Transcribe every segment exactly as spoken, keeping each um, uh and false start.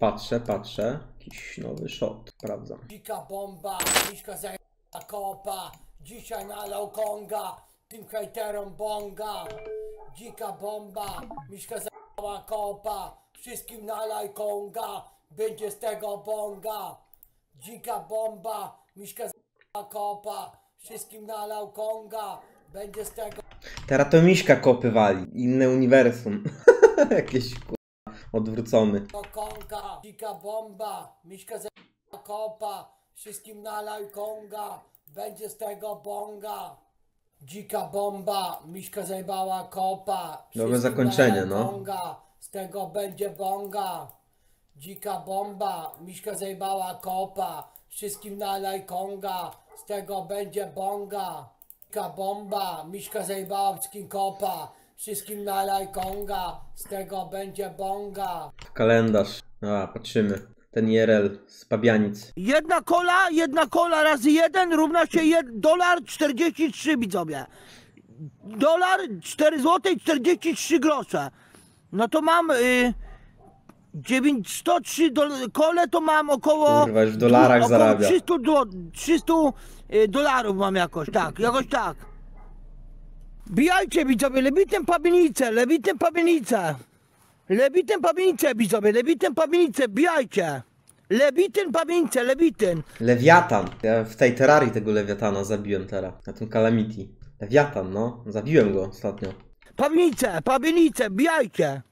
Patrzę, patrzę. Jakiś nowy shot, sprawdzam. Dzika bomba, Miśka zajęła kopa. Dzisiaj nalał konga, tym hejterom bonga. Dzika bomba, Miśka zajęła kopa. Wszystkim nalaj konga, będzie z tego bonga. Dzika bomba, Miśka zajęła kopa. Wszystkim nalał konga, będzie z tego... Teraz to Miśka kopy wali. Inne uniwersum. Jakieś kurwa odwrócony. Konga, dzika bomba, Miśka zajęła kopa. Wszystkim nalaj konga, będzie z tego bonga. Dzika bomba, Miśka zajebała kopa. Dobre zakończenie, no. Konga, z tego będzie bonga. Dzika bomba, Miśka zajebała kopa. Wszystkim nalaj konga, z tego będzie bonga. Dzika bomba, Miśka zajebała wszystkim kopa. Wszystkim nalaj konga, z tego będzie bonga. Kalendarz. A, patrzymy. Ten I R L z Pabianic. Jedna kola, jedna kola razy jeden równa się jed, dolar czterdzieści trzy, widzowie. Dolar cztery złote i czterdzieści trzy grosze. No to mam y, dziewięćset trzy do, kole, to mam około... Kurwa, już w dolarach około zarabia. trzysta, do, trzysta y, dolarów mam jakoś, tak, jakoś tak. Bijajcie, widzowie, lewitem pabienicę, lewitem pabienicę. Lewitem pabienicę, widzowie, lewitem pabienicę, bijajcie. Lewityn pabienicę, lewityn. Lewiatan. Ja w tej Terrarii tego Lewiatana zabiłem teraz. Na tym Calamity. Lewiatan, no. Zabiłem go ostatnio. Pabienicę, pabienicę, bijajcie.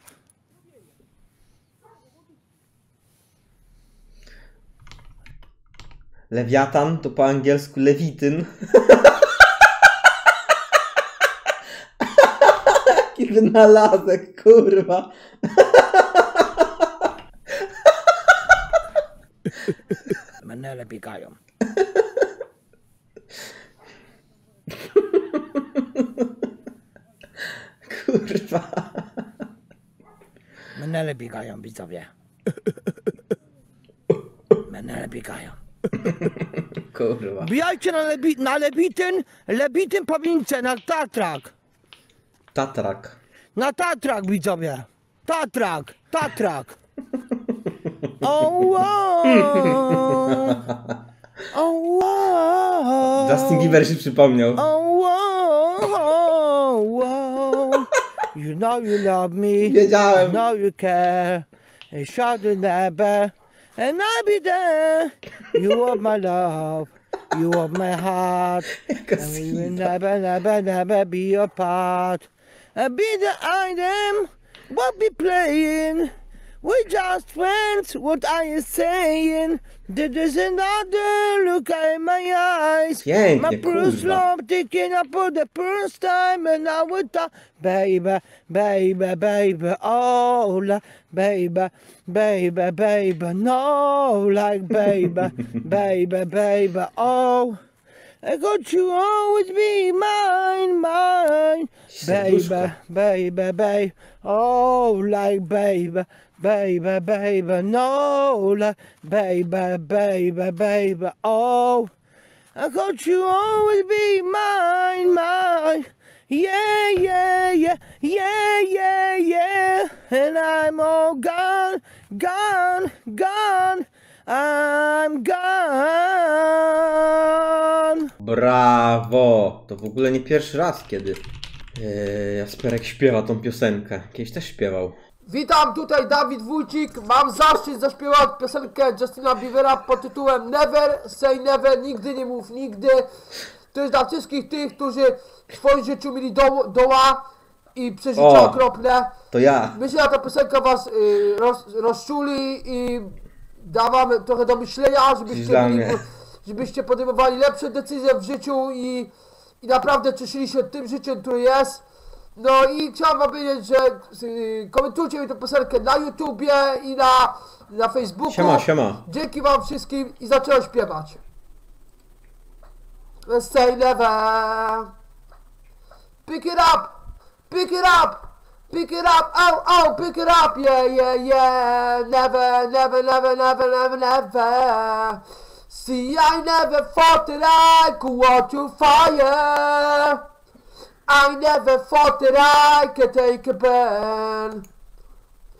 Lewiatan to po angielsku lewityn. Jaki wynalazek, kurwa. Menele biegają. Kurwa. Menele biegają, widzowie. Menele biegają. Kurwa. Bijajcie na, lebi, na lewityn, lewityn pabienicę, na Tatrak. Tatrak. Na Tatrak, widzowie. Tatrak, Tatrak. Oh, wow. Oh, wow. Justin Bieber się przypomniał. Oh, wow, oh, wow. You know you love me. Wiedziałem. You know you care. And shout the never. And I'll be there. You are my love. You are my heart. And we will never, never, never be apart. And be the item. What be playing? We're just friends, what are you saying? There is another look in my eyes. Pięknie, My first kurwa. love taking up for the first time. And I would talk, baby, baby, baby, oh, like, baby, baby, baby, no, like, baby, baby, baby, oh. I got you always be mine, mine, baby, baby, baby, oh, like, baby. Baby, baby, no, like, baby, baby, baby, oh, I got you always be mine, mine, yeah, yeah, yeah, yeah, yeah, yeah, and I'm all gone, gone, gone, I'm gone. Brawo! To w ogóle nie pierwszy raz, kiedy yy, Jasperek śpiewa tą piosenkę. Kiedyś też śpiewał. Witam, tutaj Dawid Wójcik. Mam zaszczyt zaśpiewać piosenkę Justina Biebera pod tytułem Never Say Never, nigdy nie mów nigdy. To jest dla wszystkich tych, którzy w swoim życiu mieli do, doła i przeżycia O, okropne. To ja. Myślę, że ta piosenka was y, roz, rozczuli i da wam trochę do myślenia, żebyście, Dla byli, mnie. żebyście podejmowali lepsze decyzje w życiu i, i naprawdę cieszyli się tym życiem, które jest. No i chciałem wam powiedzieć, że y, komentujcie mi tę piosenkę na YouTubie i na, na Facebooku. Siema, siema. Dzięki wam wszystkim i zacząłem śpiewać. Let's say never. Pick it up, pick it up, pick it up, oh, oh, pick it up, yeah, yeah, yeah. Never, never, never, never, never, never. See, I never thought that I could walk through fire. I never thought that I could take a burn.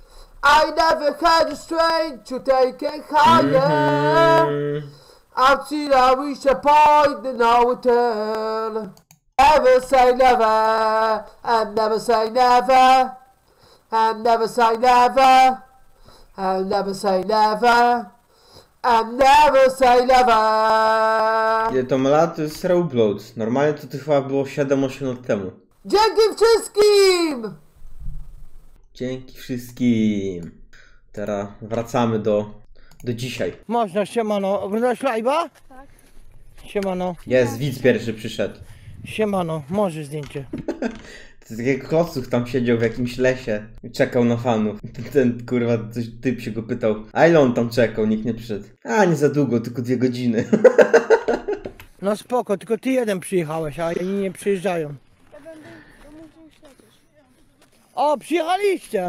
I never had the strength to take it higher. Until I reach a point of no return. Never say never, and never say never, and never say never, and never say never, and never say never. Ile to ma lat? To jest Roblox. Normalnie to, to chyba było siedem osiem lat temu. Dzięki wszystkim! Dzięki wszystkim. Teraz wracamy do, do dzisiaj. Można, siemano. Oglądasz live'a? Tak. Siemano. Jest, widz pierwszy przyszedł. Siemano. Możesz zdjęcie. To takiego klocuch tam siedział w jakimś lesie i czekał na fanów. Ten, ten kurwa, coś, typ się go pytał, a ile on tam czekał, nikt nie przyszedł. A nie za długo, tylko dwie godziny. No spoko, tylko ty jeden przyjechałeś, a inni nie przyjeżdżają. Ja będę domówił śledzić. O, przyjechaliście!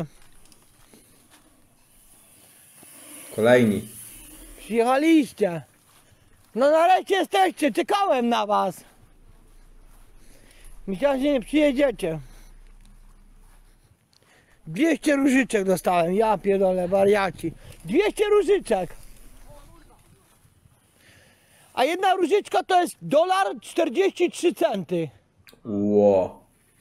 Kolejni. Przyjechaliście! No nareszcie jesteście, czekałem na was! Myślałem, że nie przyjedziecie. dwieście różyczek dostałem, ja pierdolę, wariaci. dwieście różyczek! A jedna różyczka to jest dolar czterdzieści trzy centy. Ło.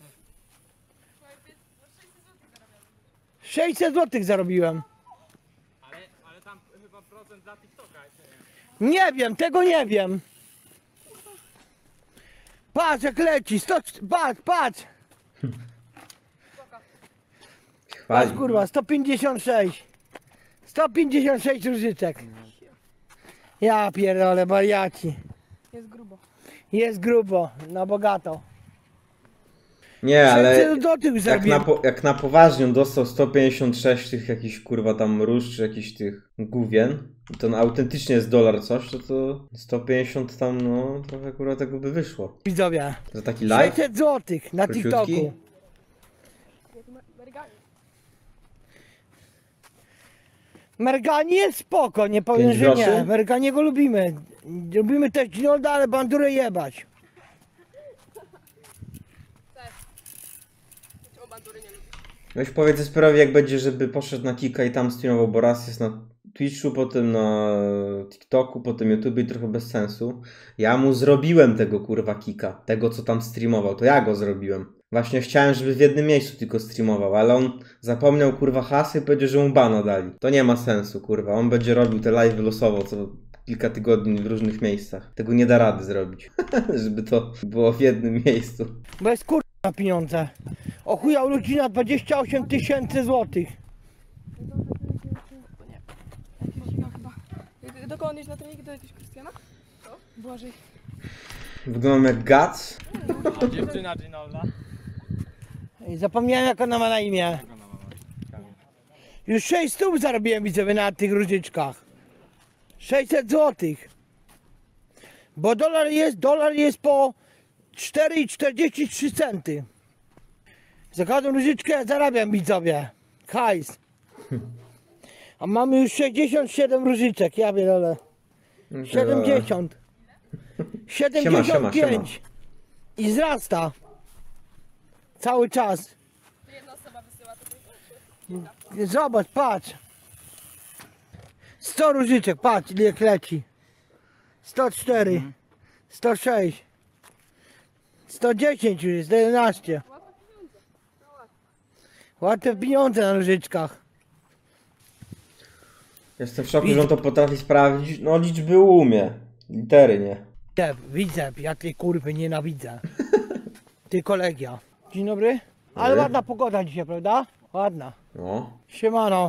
sześćset złotych zarobiłem. Ale, ale tam chyba procent dla TikToka jeszcze nie. Nie wiem, tego nie wiem. Patrz jak leci, sto, patrz, patrz. Chwali. Patrz kurwa, sto pięćdziesiąt sześć. sto pięćdziesiąt sześć różyczek. Ja pierdolę, wariaci. Jest grubo. Jest grubo, na bogato. Nie, ale sześćset złotych jak na, zarobiłem. po, jak na poważnie on dostał sto pięćdziesiąt sześć tych jakichś kurwa tam róż, czy jakichś tych gówien, to no, autentycznie jest dolar coś, to to sto pięćdziesiąt tam, no trochę kurwa tego by wyszło. Widzowie, Za taki live? sześćset złotych na Króciutki? TikToku. Jak merganie. Mergani jest spoko, nie powiem, Pięć że nie. groszy? Merganiego lubimy. Lubimy też Ginolda, ale bandurę jebać. O bandury nie lubię. Weź powiedz Esperowi jak będzie, żeby poszedł na Kika i tam streamował, bo raz jest na Twitchu, potem na TikToku, potem YouTube i trochę bez sensu. Ja mu zrobiłem tego kurwa Kika, tego co tam streamował, to ja go zrobiłem. Właśnie chciałem, żeby w jednym miejscu tylko streamował, ale on zapomniał kurwa hasy i powiedział, że mu bana dali. To nie ma sensu kurwa, on będzie robił te live losowo co kilka tygodni w różnych miejscach. Tego nie da rady zrobić, żeby to było w jednym miejscu. Bo jest kurwa na pieniądze. Ochujał ludzi na dwadzieścia osiem tysięcy złotych. Jakiś chyba. Jak- Do kogo on jest na treningi? Do jakiegoś Krystiana? Co? Błażej. Wyglądam jak Guts. A dziewczyna Ginolda? I zapomniałem jak ona ma na imię. Już sześć stów zarobiłem widzowie na tych różyczkach. sześćset złotych. Bo dolar jest, dolar jest po cztery i czterdzieści trzy centy. Za każdą różyczkę zarabiam widzowie. Hajs. A mamy już sześćdziesiąt siedem różyczek, ja pierdolę. siedemdziesiąt. siedemdziesiąt pięć. I wzrasta. Cały czas. Jedna osoba wysyła to. Zobacz, patrz. sto różyczek, patrz ile jak leci. sto cztery. sto sześć. sto dziesięć już jest, sto jedenaście. Łatwe pieniądze na różyczkach. Jestem w szoku, że on to potrafi sprawdzić. No liczby umie. Litery nie. Widzę, widzę, ja tej kurwy nienawidzę. Ty kolegia. Dzień dobry. Ale Dobry. ładna pogoda dzisiaj, prawda? Ładna. No. Siemano.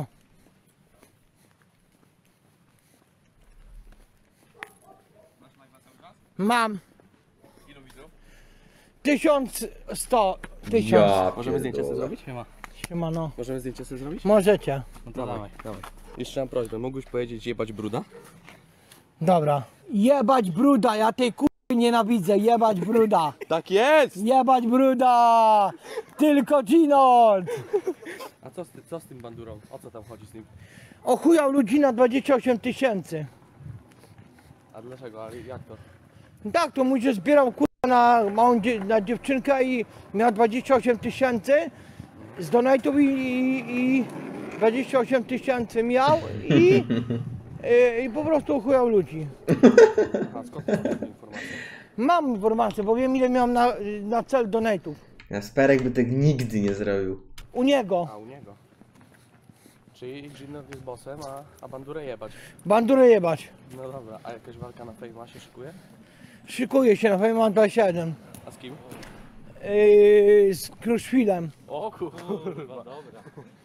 Mam. Ilu widzów? tysiąc sto. Tysiąc. Ja Możemy zdjęcie sobie pierdolę. zrobić? Nie ma. Siemano. Możemy zdjęcie sobie zrobić? Możecie. No to dawaj, dawaj. Jeszcze mam prośbę, mógłbyś powiedzieć jebać bruda? Dobra. Jebać bruda, ja tej kurwy nienawidzę. Jebać bruda. Tak jest! Jebać bruda. Tylko Ginold. A co z, ty, co z tym bandurą? O co tam chodzi z nim? Ochujał ludzi na dwadzieścia osiem tysięcy. A dlaczego? Ale jak to? Tak, to mój się zbierał kurwa na małą dzie- na dziewczynkę i miał dwadzieścia osiem tysięcy z donate'ów i, i, i, dwadzieścia osiem tysięcy miał i, i, i po prostu chujał ludzi. A skąd masz taką informację? Mam informację, bo wiem ile miałem na, na cel donate'ów. Jasperek by tego nigdy nie zrobił. U niego. A u niego. Czyli Ginner jest bossem, a, a bandurę jebać. Bandurę jebać. No dobra, a jakaś walka na Fejma się szykuje? Szykuje się na Fame mam dwadzieścia jeden. A z kim? Yy, z Kruszwilem. O kurwa, dobra.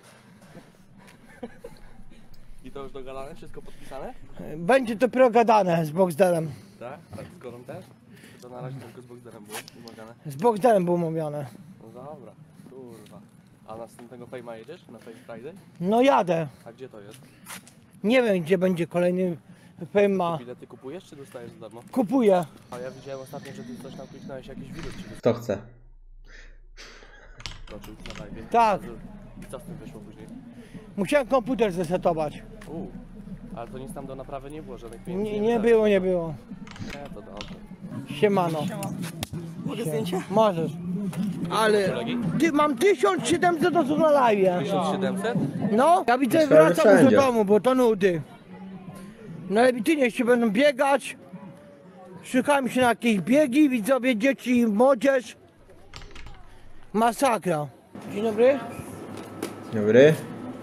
I to już dogadane? Wszystko podpisane? Będzie dopiero gadane z Boxdelem. Tak? A z Gorą też? To na razie tylko z Boxderem było wymagane. Z Boxdelem było mówione. No dobra, kurwa. A następnego Fejma jedziesz? Na Fame Friday? No jadę. A gdzie to jest? Nie wiem gdzie będzie kolejny Fame. Bilety kupujesz czy dostajesz za darmo? Kupuję. A ja widziałem ostatnio, że ty coś tam kliknąłeś, jakiś wirus ci Kto chce? wyskoczył na live. Tak. I co z tym wyszło później? Musiałem komputer zresetować. Uuu. Ale to nic tam do naprawy nie było, żadnych pieniędzy Nie, nie wydałeś. było, nie było. Nie, to dobrze. Siemano. Mogę zdjęcie? Możesz. Ale Kolegi? ty mam tysiąc siedemset osób na live. tysiąc siedemset? No, ja widzę, Prawie wracam już do wszędzie. domu, bo to nudy. No ale ty niech się będą biegać. Szukałem się na jakieś biegi, widzowie, dzieci i młodzież. Masakra. Dzień dobry. Dobry?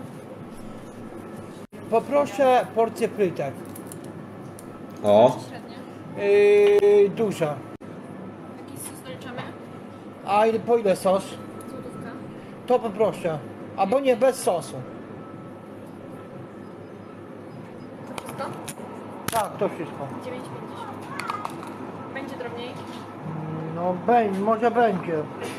Poproszę porcję frytek. O! Yy, duża. Jakiś sos doliczamy? A ile, po ile sos? Złotówka. To poproszę. Albo nie, bez sosu. Wszystko? Tak, to wszystko. dziewięć pięćdziesiąt. Będzie drobniej? No będzie, może będzie.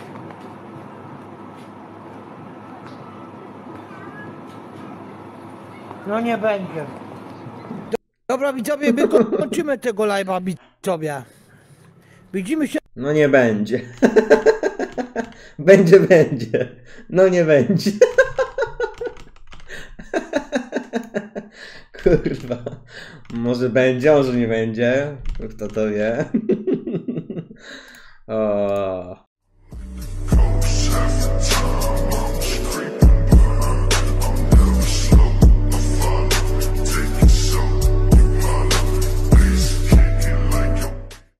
No nie będzie. Dobra widzowie, my kończymy tego live'a widzowie. Widzimy się. No nie będzie. Będzie, będzie. No nie będzie. Kurwa. Może będzie, może nie będzie. Kto to wie. O.